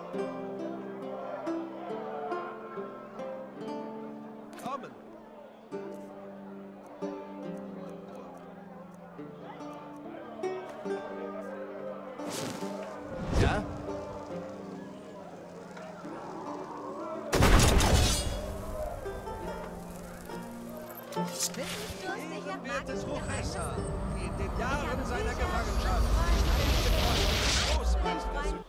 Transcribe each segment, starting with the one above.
Kommen. Ja? Ehrenwertes Hochmesser, die in den Jahren seiner Gefangenschaft Großmeister.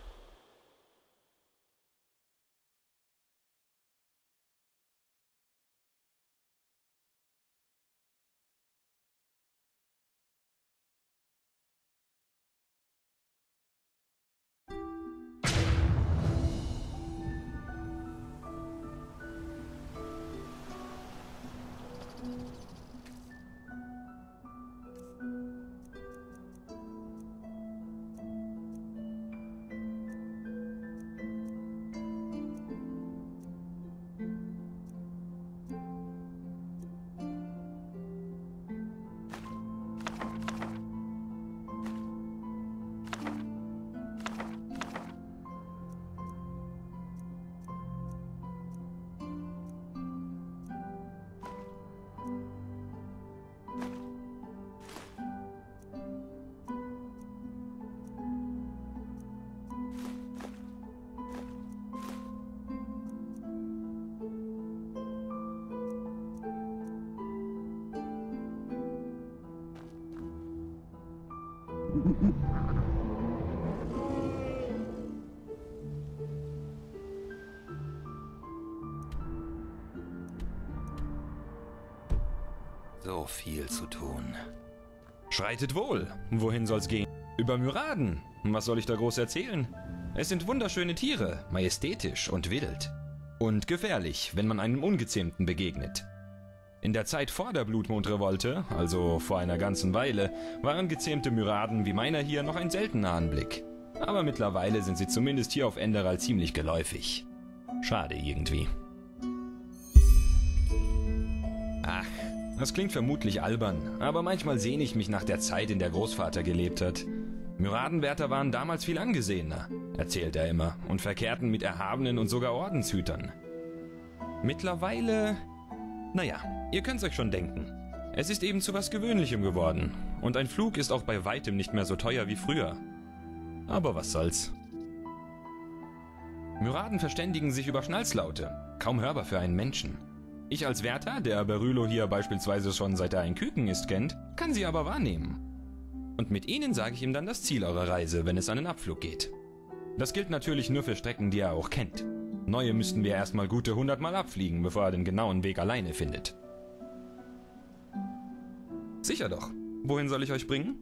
So viel zu tun. Schreitet wohl. Wohin soll's gehen? Über Myraden. Was soll ich da groß erzählen? Es sind wunderschöne Tiere, majestätisch und wild. Und gefährlich, wenn man einem Ungezähmten begegnet. In der Zeit vor der Blutmondrevolte, also vor einer ganzen Weile, waren gezähmte Myraden wie meiner hier noch ein seltener Anblick. Aber mittlerweile sind sie zumindest hier auf Enderal ziemlich geläufig. Schade irgendwie. Ach, das klingt vermutlich albern, aber manchmal sehne ich mich nach der Zeit, in der Großvater gelebt hat. Myradenwärter waren damals viel angesehener, erzählt er immer, und verkehrten mit Erhabenen und sogar Ordenshütern. Mittlerweile... Naja, ihr könnt's euch schon denken. Es ist eben zu was Gewöhnlichem geworden, und ein Flug ist auch bei weitem nicht mehr so teuer wie früher. Aber was soll's. Myraden verständigen sich über Schnalzlaute, kaum hörbar für einen Menschen. Ich als Wärter, der Berylo hier beispielsweise schon seit er ein Küken ist kennt, kann sie aber wahrnehmen. Und mit ihnen sage ich ihm dann das Ziel eurer Reise, wenn es an den Abflug geht. Das gilt natürlich nur für Strecken, die er auch kennt. Neue müssten wir erstmal gute 100 Mal abfliegen, bevor er den genauen Weg alleine findet. Sicher doch. Wohin soll ich euch bringen?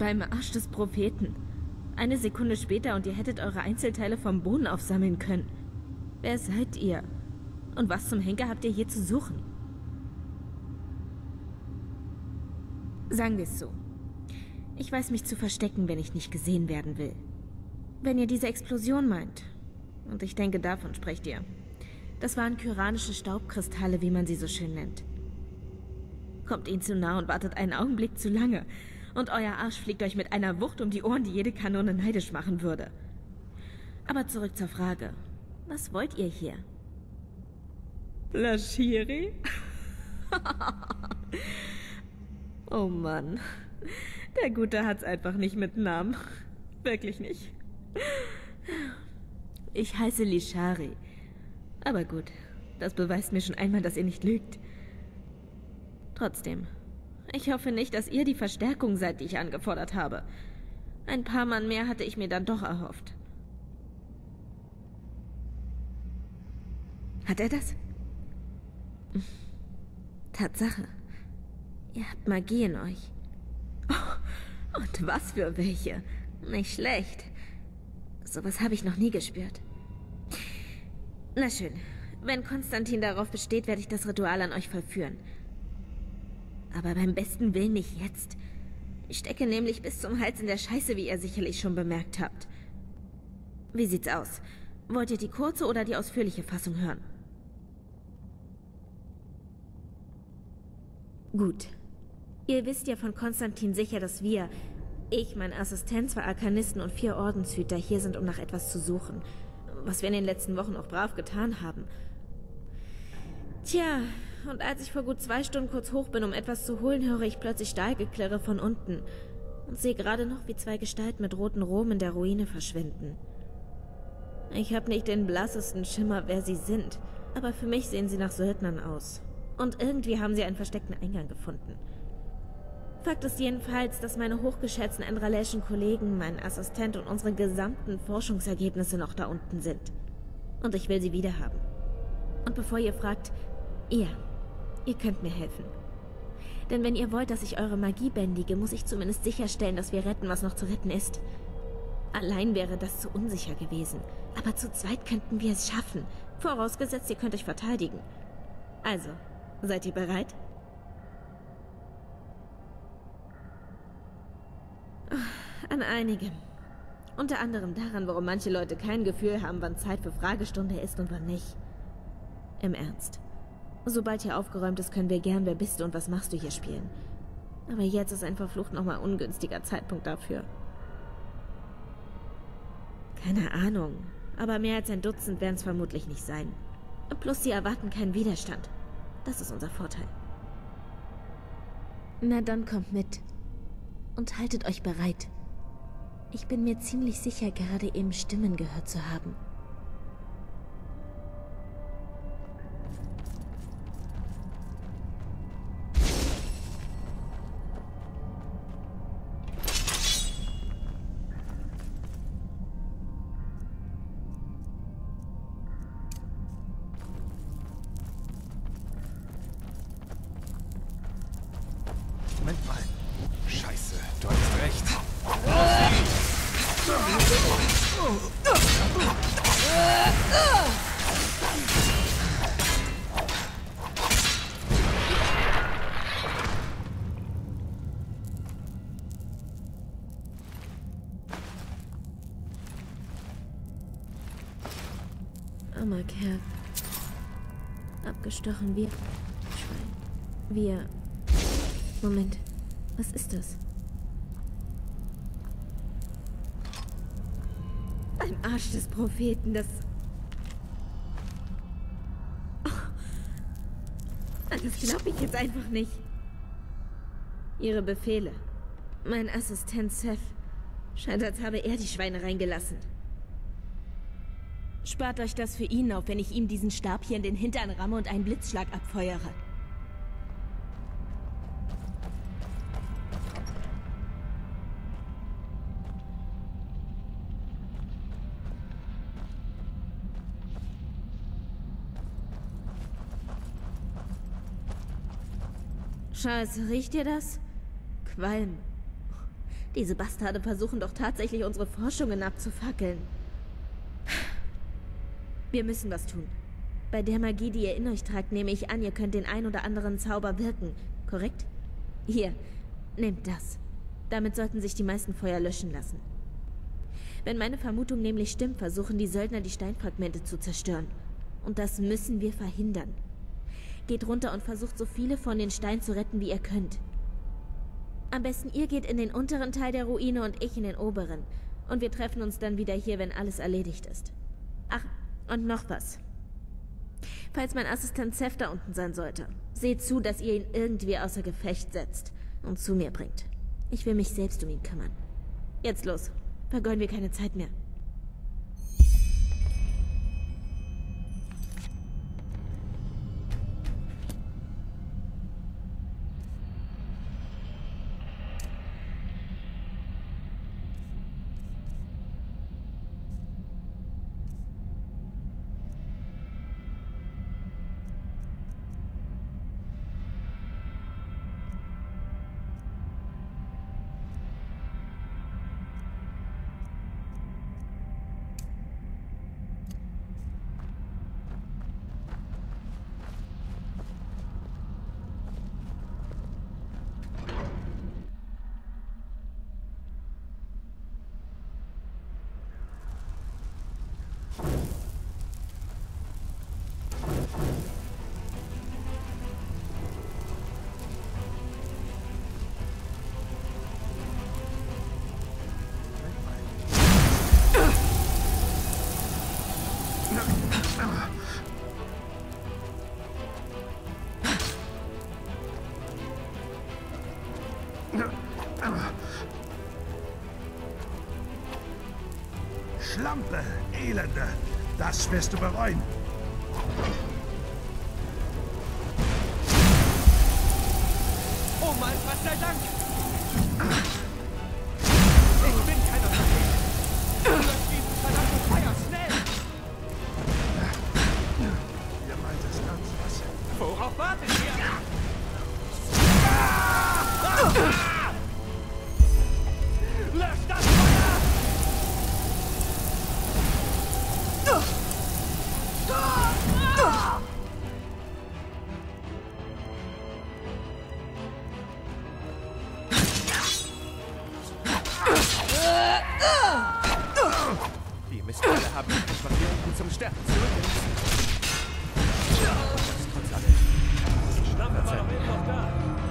beim Arsch des Propheten. Eine Sekunde später und ihr hättet eure Einzelteile vom Boden aufsammeln können. Wer seid ihr? Und was zum Henker habt ihr hier zu suchen? Sagen wir es so. Ich weiß mich zu verstecken, wenn ich nicht gesehen werden will. Wenn ihr diese Explosion meint, und ich denke, davon sprecht ihr, das waren kyranische Staubkristalle, wie man sie so schön nennt. Kommt ihnen zu nah und wartet einen Augenblick zu lange, und euer Arsch fliegt euch mit einer Wucht um die Ohren, die jede Kanone neidisch machen würde. Aber zurück zur Frage. Was wollt ihr hier? Lashiri? Oh Mann. Der Gute hat's einfach nicht mit Namen. Wirklich nicht. Ich heiße Lishari. Aber gut, das beweist mir schon einmal, dass ihr nicht lügt. Trotzdem, ich hoffe nicht, dass ihr die Verstärkung seid, die ich angefordert habe. Ein paar Mann mehr hatte ich mir dann doch erhofft. Hat er das? Tatsache. Ihr habt Magie in euch. Oh, und was für welche. Nicht schlecht. Sowas habe ich noch nie gespürt. Na schön. Wenn Konstantin darauf besteht, werde ich das Ritual an euch vollführen. Aber beim besten Willen nicht jetzt. Ich stecke nämlich bis zum Hals in der Scheiße, wie ihr sicherlich schon bemerkt habt. Wie sieht's aus? Wollt ihr die kurze oder die ausführliche Fassung hören? Gut. Ihr wisst ja von Konstantin sicher, dass ich, mein Assistent, 2 Arkanisten und 4 Ordenshüter hier sind, um nach etwas zu suchen. Was wir in den letzten Wochen auch brav getan haben. Tja, und als ich vor gut 2 Stunden kurz hoch bin, um etwas zu holen, höre ich plötzlich Stahlgeklirre von unten und sehe gerade noch, wie 2 Gestalten mit roten Roben in der Ruine verschwinden. Ich habe nicht den blassesten Schimmer, wer sie sind, aber für mich sehen sie nach Söldnern aus. Und irgendwie haben sie einen versteckten Eingang gefunden. Fakt ist jedenfalls, dass meine hochgeschätzten endraleschen Kollegen, mein Assistent und unsere gesamten Forschungsergebnisse noch da unten sind. Und ich will sie wiederhaben. Und bevor ihr fragt, ihr könnt mir helfen. Denn wenn ihr wollt, dass ich eure Magie bändige, muss ich zumindest sicherstellen, dass wir retten, was noch zu retten ist. Allein wäre das zu unsicher gewesen. Aber zu zweit könnten wir es schaffen. Vorausgesetzt, ihr könnt euch verteidigen. Also, seid ihr bereit? An einigem. Unter anderem daran, warum manche Leute kein Gefühl haben, wann Zeit für Fragestunde ist und wann nicht. Im Ernst. Sobald hier aufgeräumt ist, können wir gern Wer bist du und was machst du hier spielen. Aber jetzt ist ein verflucht nochmal ungünstiger Zeitpunkt dafür. Keine Ahnung. Aber mehr als ein Dutzend werden es vermutlich nicht sein. Plus sie erwarten keinen Widerstand. Das ist unser Vorteil. Na dann kommt mit. Und haltet euch bereit. Ich bin mir ziemlich sicher, gerade eben Stimmen gehört zu haben. Moment mal. Scheiße, du hast recht. Armer Kerl. Abgestochen wie Schwein. Wir... Moment. Was ist das? Ein Arsch des Propheten, das... Oh. Das glaube ich jetzt einfach nicht. Ihre Befehle. Mein Assistent Seth. Scheint, als habe er die Schweine reingelassen. Spart euch das für ihn auf, wenn ich ihm diesen Stab hier in den Hintern ramme und einen Blitzschlag abfeuere. Scheiße, riecht ihr das? Qualm. Diese Bastarde versuchen doch tatsächlich, unsere Forschungen abzufackeln. Wir müssen was tun. Bei der Magie, die ihr in euch tragt, nehme ich an, ihr könnt den ein oder anderen Zauber wirken, korrekt? Hier, nehmt das. Damit sollten sich die meisten Feuer löschen lassen. Wenn meine Vermutung nämlich stimmt, versuchen die Söldner, die Steinfragmente zu zerstören. Und das müssen wir verhindern. Geht runter und versucht, so viele von den Steinen zu retten, wie ihr könnt. Am besten ihr geht in den unteren Teil der Ruine und ich in den oberen. Und wir treffen uns dann wieder hier, wenn alles erledigt ist. Ach, und noch was. Falls mein Assistent Seth da unten sein sollte, seht zu, dass ihr ihn irgendwie außer Gefecht setzt und zu mir bringt. Ich will mich selbst um ihn kümmern. Jetzt los. Vergeuden wir keine Zeit mehr. Schlampe, Elende, das wirst du bereuen. Oh Mann, was sei Dank! Ich bin keiner von denen! Lösch diesen verdammten Feuer, schnell! Ihr meint es ganz was? Worauf wartet ihr? Löscht das Feuer! Die Mistkerle haben mich einfach hier unten zum Sterben zurückgelassen. Trotz allem. Die Schnappe war doch eben noch da.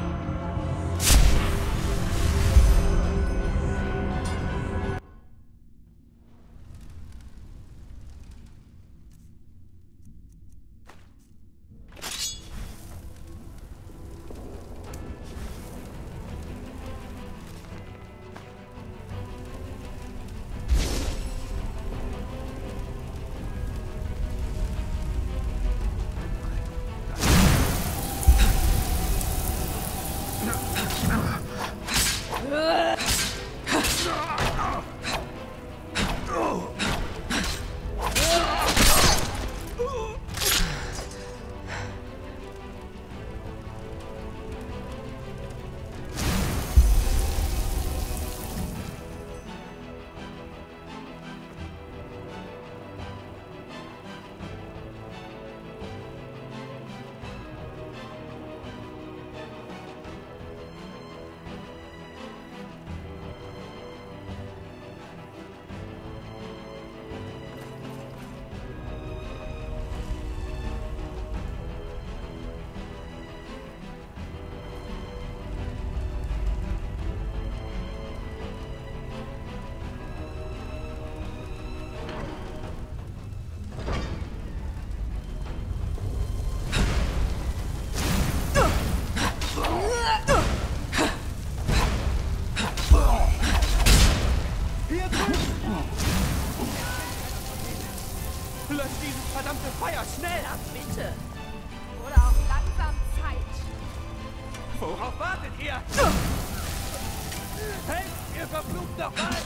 Löscht dieses verdammte Feuer schnell! Ja, bitte. Oder auch langsam Zeit. Worauf wartet ihr? Hey, ihr verflucht doch mal!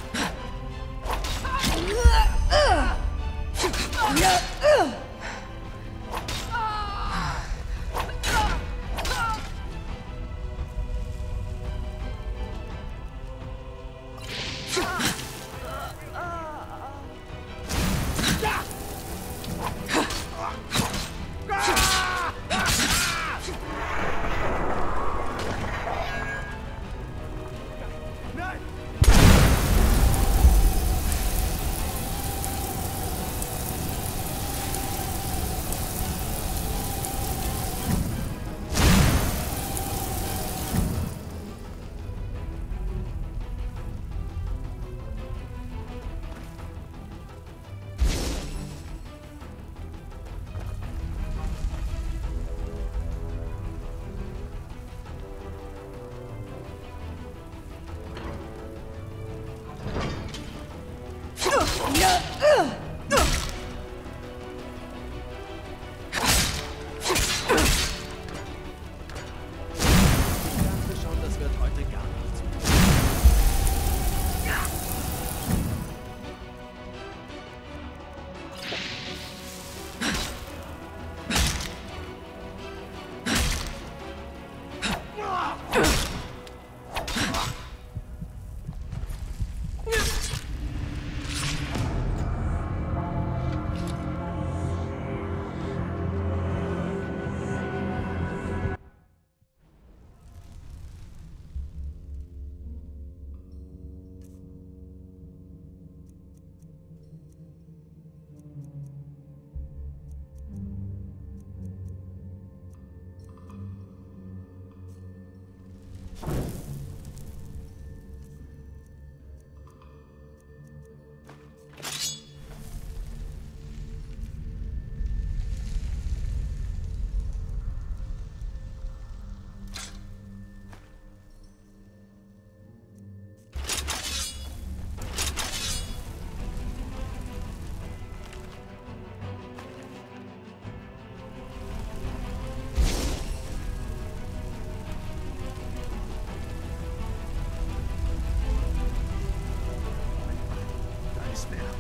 Da ist mehr.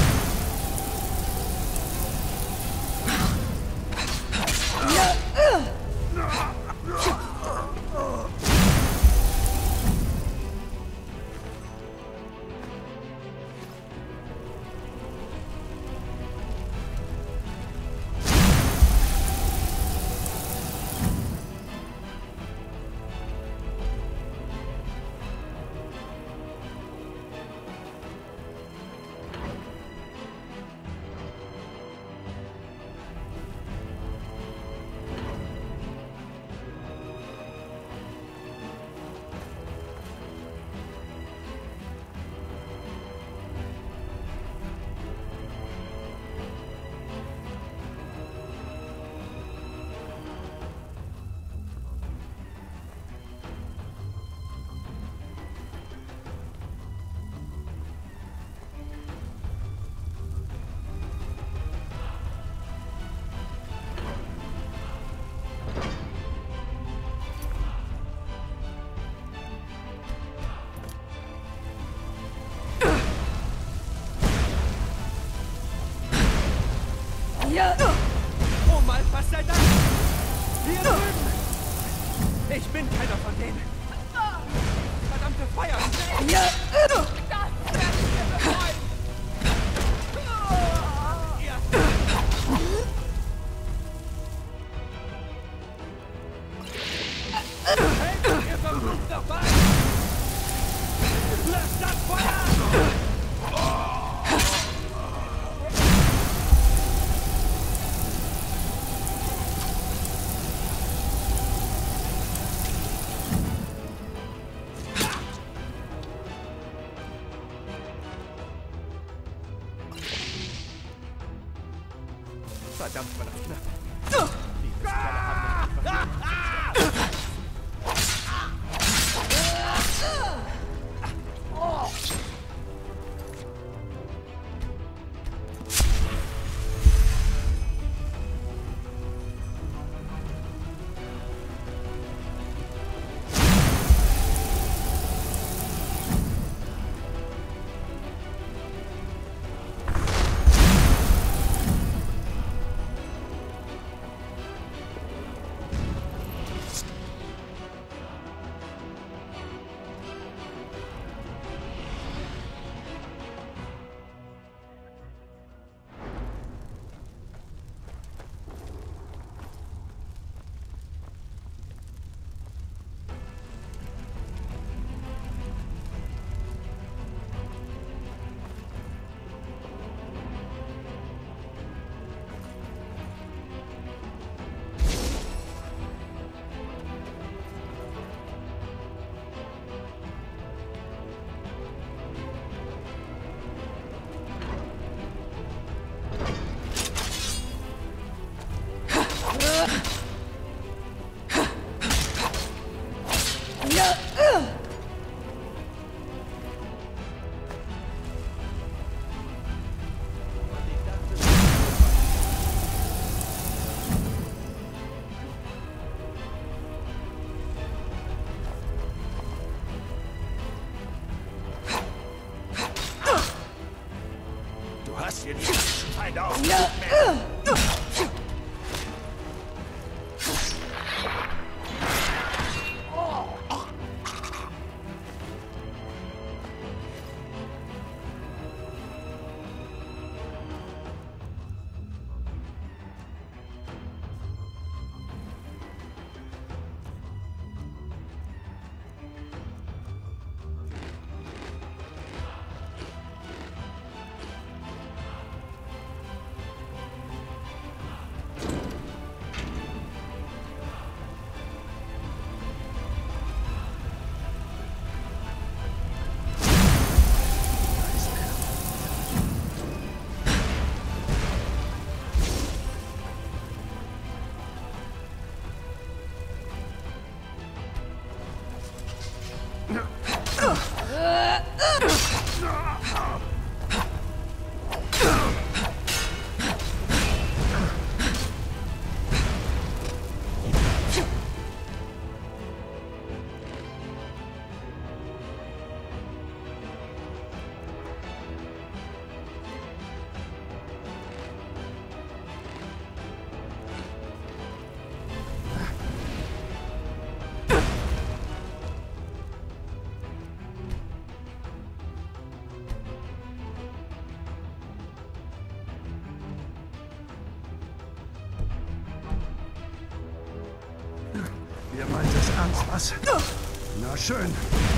Oh Mann, was sei das? Hier drüben! Ich bin keiner von denen! Verdammte Feuer! Das werde ich mir bereuen! Hey, ihr verflucht dabei! Lasst das Feuer! Verdammt, war das knapp. Diese Kerle haben mich versucht. Ernst, was? Na schön.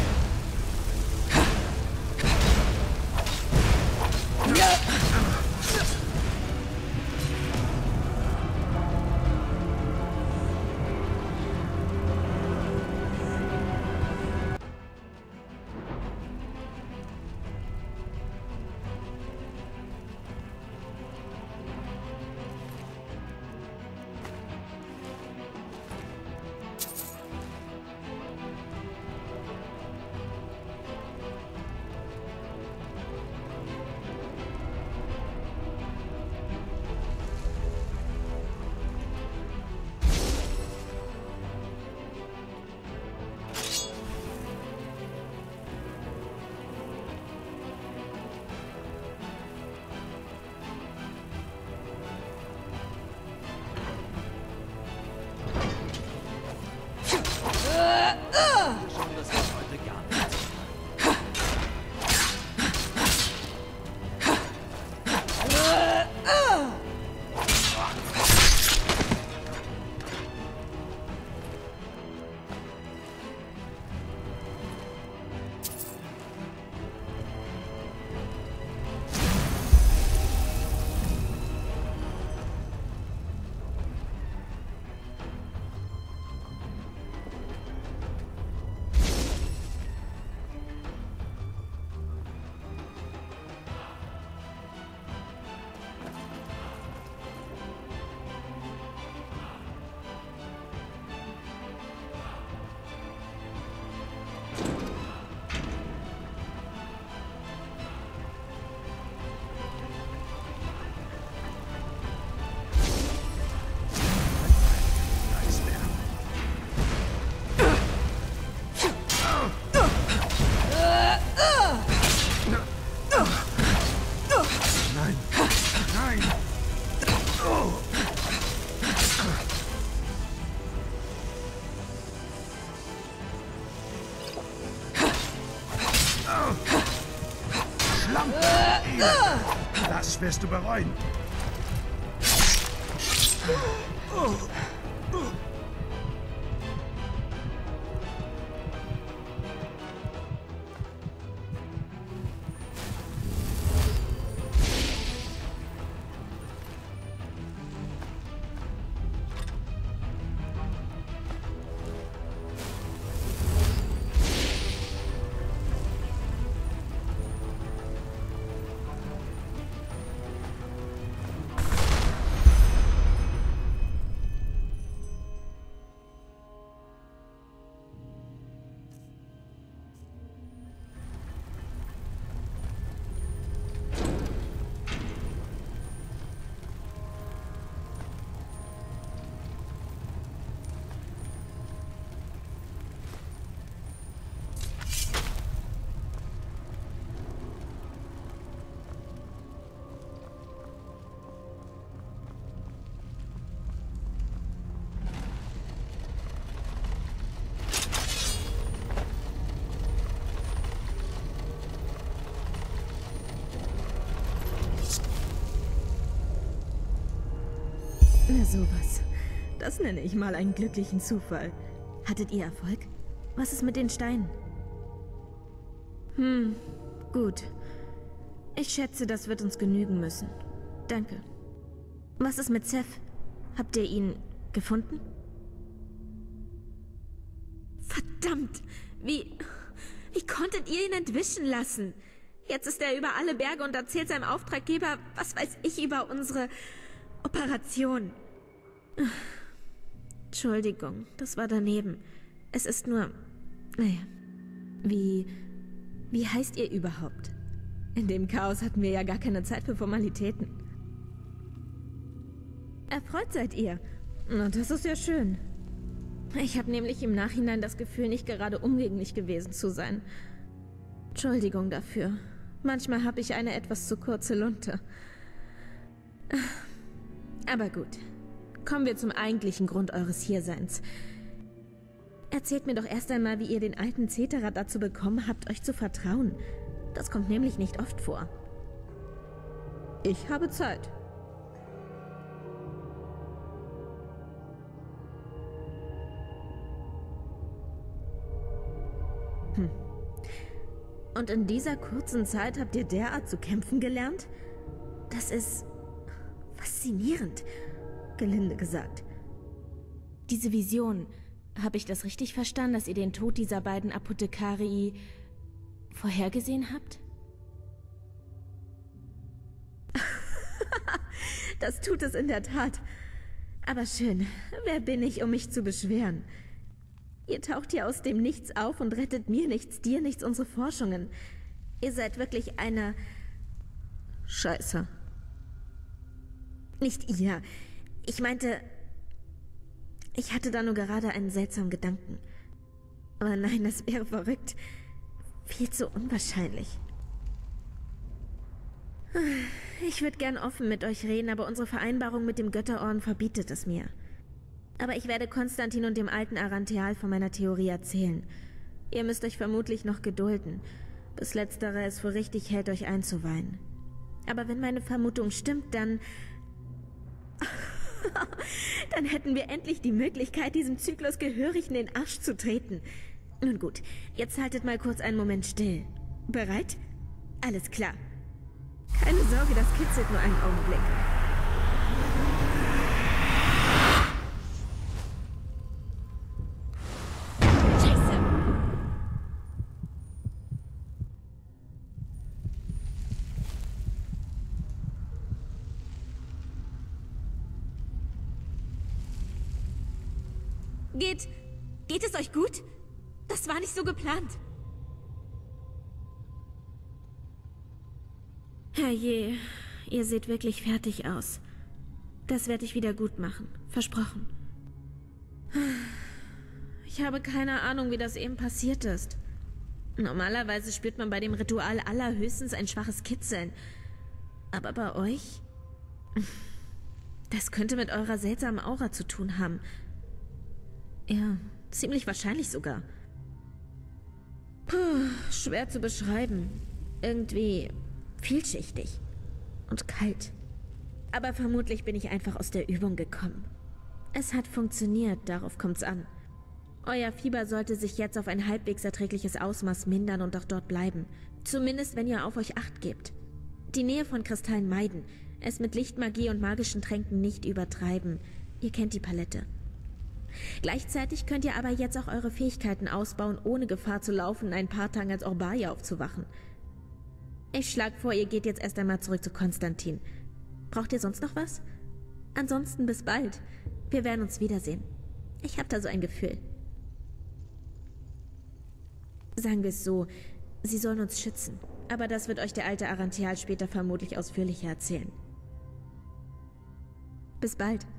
Schon, das wird heute gar nicht. Das wirst du bereuen. Na sowas. Das nenne ich mal einen glücklichen Zufall. Hattet ihr Erfolg? Was ist mit den Steinen? Gut. Ich schätze, das wird uns genügen müssen. Danke. Was ist mit Seth? Habt ihr ihn gefunden? Verdammt! Wie konntet ihr ihn entwischen lassen? Jetzt ist er über alle Berge und erzählt seinem Auftraggeber, was weiß ich, über unsere Operation. Entschuldigung, das war daneben. Es ist nur... Naja. Wie heißt ihr überhaupt? In dem Chaos hatten wir ja gar keine Zeit für Formalitäten. Erfreut seid ihr. Na, das ist ja schön. Ich habe nämlich im Nachhinein das Gefühl, nicht gerade umgänglich gewesen zu sein. Entschuldigung dafür. Manchmal habe ich eine etwas zu kurze Lunte. Aber gut. Kommen wir zum eigentlichen Grund eures Hierseins. Erzählt mir doch erst einmal, wie ihr den alten Zeterer dazu bekommen habt, euch zu vertrauen. Das kommt nämlich nicht oft vor. Ich habe Zeit. Und in dieser kurzen Zeit habt ihr derart zu kämpfen gelernt? Das ist faszinierend, gelinde gesagt. Diese Vision, habe ich das richtig verstanden, dass ihr den Tod dieser beiden Apothekarii vorhergesehen habt? Das tut es in der Tat. Aber schön, wer bin ich, um mich zu beschweren? Ihr taucht hier aus dem Nichts auf und rettet mir nichts, dir nichts, unsere Forschungen. Ihr seid wirklich eine... Scheiße. Nicht ihr. Ich meinte... Ich hatte da nur gerade einen seltsamen Gedanken. Aber nein, das wäre verrückt. Viel zu unwahrscheinlich. Ich würde gern offen mit euch reden, aber unsere Vereinbarung mit dem Götterorden verbietet es mir. Aber ich werde Konstantin und dem alten Arantheal von meiner Theorie erzählen. Ihr müsst euch vermutlich noch gedulden, bis letzterer es für richtig hält, euch einzuweihen. Aber wenn meine Vermutung stimmt, dann... dann hätten wir endlich die Möglichkeit, diesem Zyklus gehörig in den Arsch zu treten. Nun gut, jetzt haltet mal kurz einen Moment still. Bereit? Alles klar. Keine Sorge, das kitzelt nur einen Augenblick. Scheiße! Geht es euch gut? Das war nicht so geplant. Herrje, ihr seht wirklich fertig aus. Das werde ich wieder gut machen. Versprochen. Ich habe keine Ahnung, wie das eben passiert ist. Normalerweise spürt man bei dem Ritual allerhöchstens ein schwaches Kitzeln. Aber bei euch? Das könnte mit eurer seltsamen Aura zu tun haben. Ja, ziemlich wahrscheinlich sogar. Puh, schwer zu beschreiben. Irgendwie vielschichtig und kalt. Aber vermutlich bin ich einfach aus der Übung gekommen. Es hat funktioniert, darauf kommt's an. Euer Fieber sollte sich jetzt auf ein halbwegs erträgliches Ausmaß mindern und auch dort bleiben. Zumindest, wenn ihr auf euch Acht gebt. Die Nähe von Kristallen meiden, es mit Lichtmagie und magischen Tränken nicht übertreiben. Ihr kennt die Palette. Gleichzeitig könnt ihr aber jetzt auch eure Fähigkeiten ausbauen, ohne Gefahr zu laufen, in ein paar Tagen als Orbaia aufzuwachen. Ich schlage vor, ihr geht jetzt erst einmal zurück zu Konstantin. Braucht ihr sonst noch was? Ansonsten bis bald. Wir werden uns wiedersehen. Ich habe da so ein Gefühl. Sagen wir es so, sie sollen uns schützen. Aber das wird euch der alte Arantheal später vermutlich ausführlicher erzählen. Bis bald.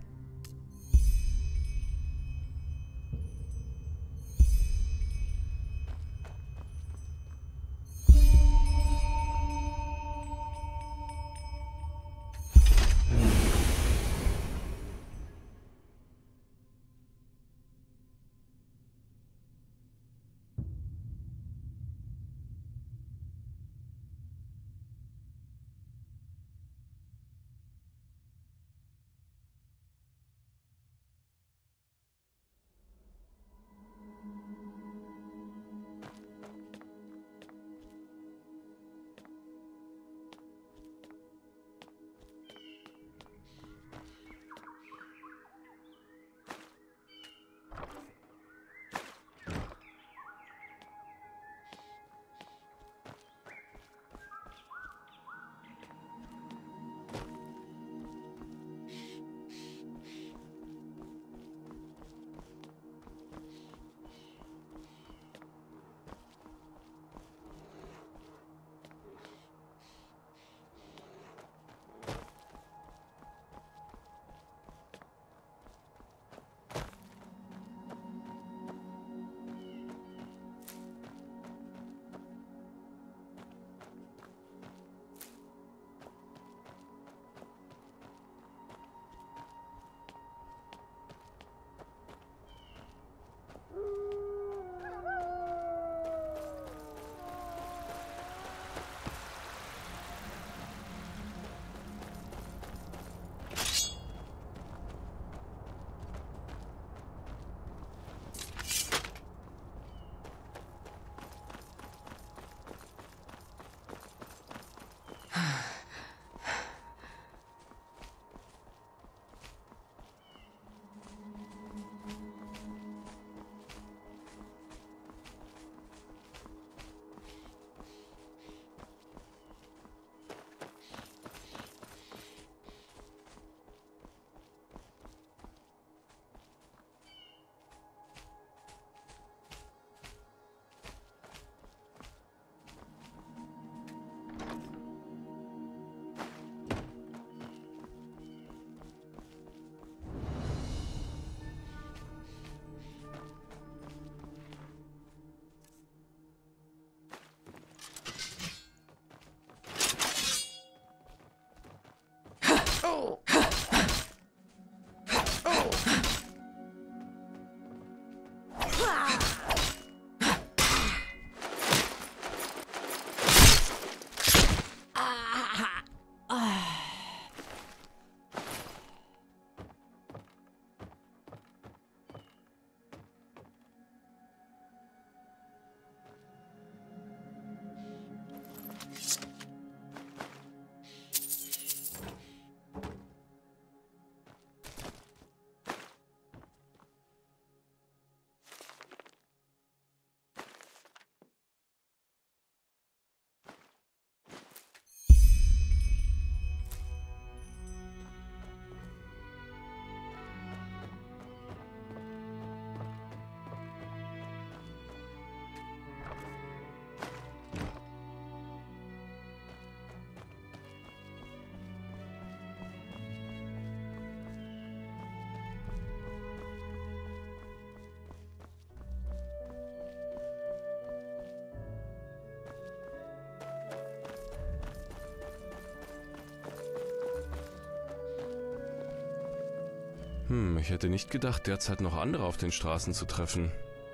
Ich hätte nicht gedacht, derzeit noch andere auf den Straßen zu treffen.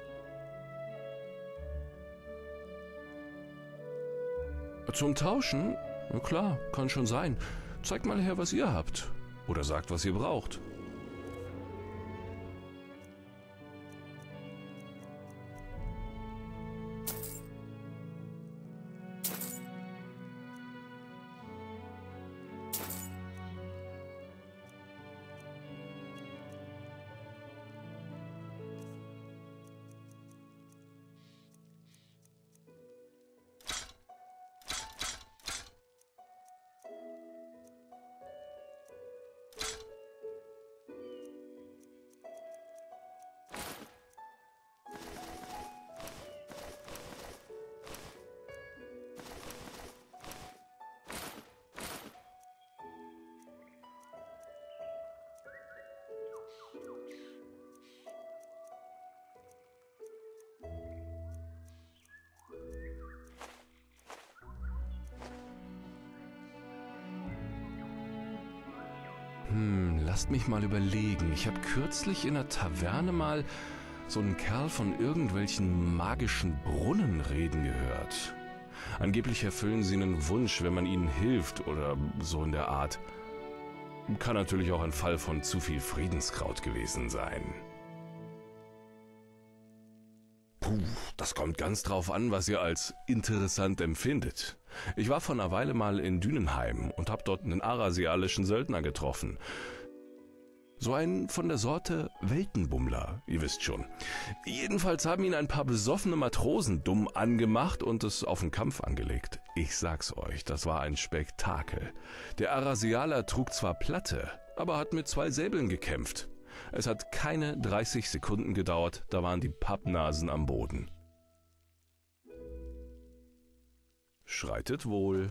Zum Tauschen? Na klar, kann schon sein. Zeigt mal her, was ihr habt. Oder sagt, was ihr braucht. Lasst mich mal überlegen. Ich habe kürzlich in der Taverne mal so einen Kerl von irgendwelchen magischen Brunnen reden gehört. Angeblich erfüllen sie einen Wunsch, wenn man ihnen hilft oder so in der Art. Kann natürlich auch ein Fall von zu viel Friedenskraut gewesen sein. Das kommt ganz drauf an, was ihr als interessant empfindet. Ich war vor einer Weile mal in Dünenheim und habe dort einen arasialischen Söldner getroffen. So einen von der Sorte Weltenbummler, ihr wisst schon. Jedenfalls haben ihn ein paar besoffene Matrosen dumm angemacht und es auf den Kampf angelegt. Ich sag's euch, das war ein Spektakel. Der Arasialer trug zwar Platte, aber hat mit 2 Säbeln gekämpft. Es hat keine 30 Sekunden gedauert, da waren die Pappnasen am Boden. Schreitet wohl.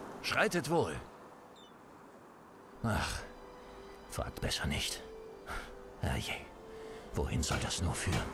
Schreitet wohl. Ach, fragt besser nicht. Herrje, wohin soll das nur führen?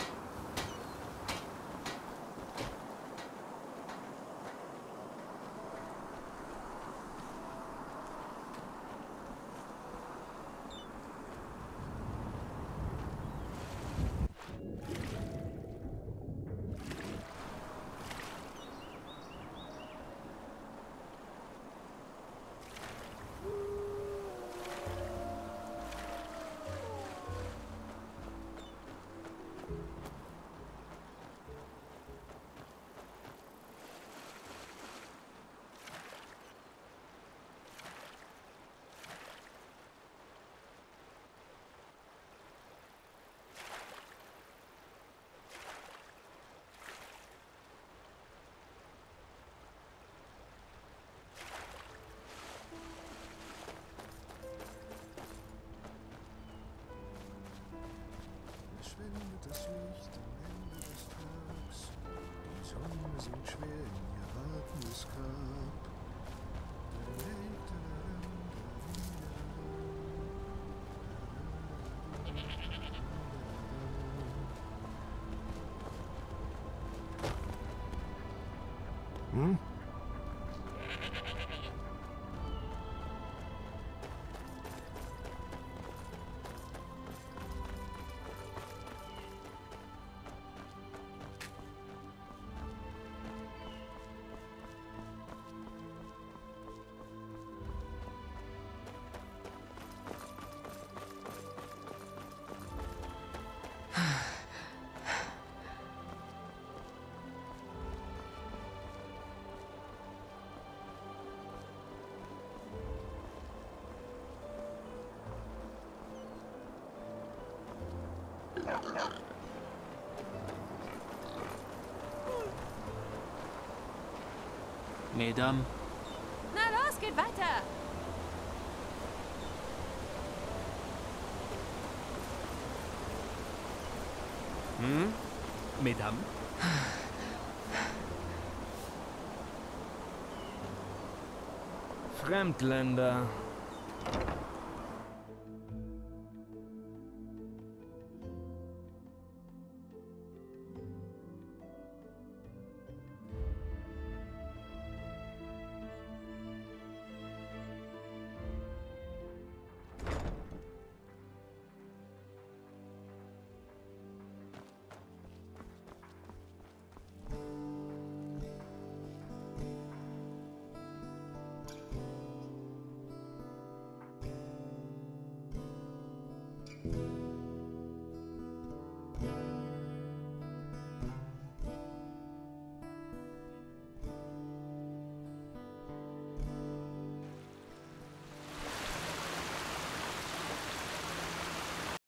Schwindet das Licht am Ende des Tags. Die Sonne sinkt schwer in ihr wartendes Grab. Hm? Mesdames, Na los, geht weiter! Mesdames? Fremdländer.